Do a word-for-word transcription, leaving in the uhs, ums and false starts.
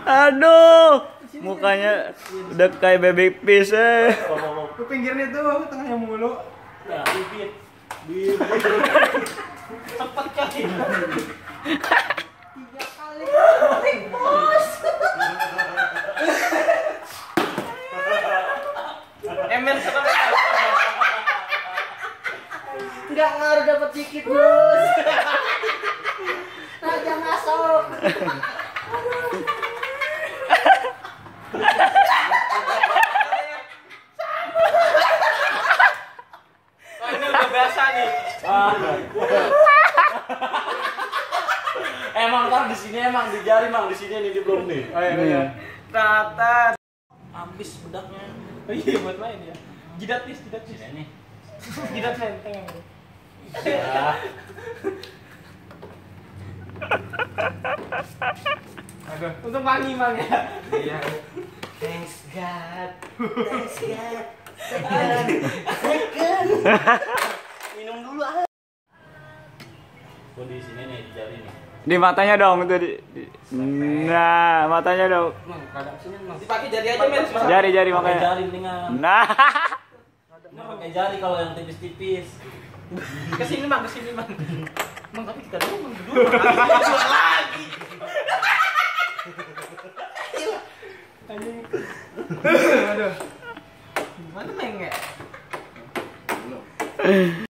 Aduh, mukanya udah kayak baby fish eh. Ke pinggirnya tuh, tengahnya mulu. Ya, bibit. Bibit. Cepet kali. Tiga kali. Bos. Emen sekarang. Enggak ngaruh dapat dikit, Bos. Raja masuk. Oh, ini udah biasa nih. Emang kan di sini emang di jari mang di sini nih di belum nih. Oh iya. Tata. Habis bedaknya. Oh iya buat main ya. Jidat nih, jidat nih. Ini. Jidat senteng. Ya. Aduh, untung wangi mang ya. Iya. Thanks God. Thanks God. Second. Second. Minum dulu ah. Oh di sini nih di jari nih. Di matanya dong tuh di, di. Nah, matanya dong. Mang, kadang sini mang. Dipakai jari aja men. Jari-jari Pakai makanya. jari mendingan. Nah. Ini pakai jari kalau yang tipis-tipis. Kesini mang, kesini mang. Mang tapi kita dulu mang dulu. Lagi. Anjing. Aduh. Gimana meng ya?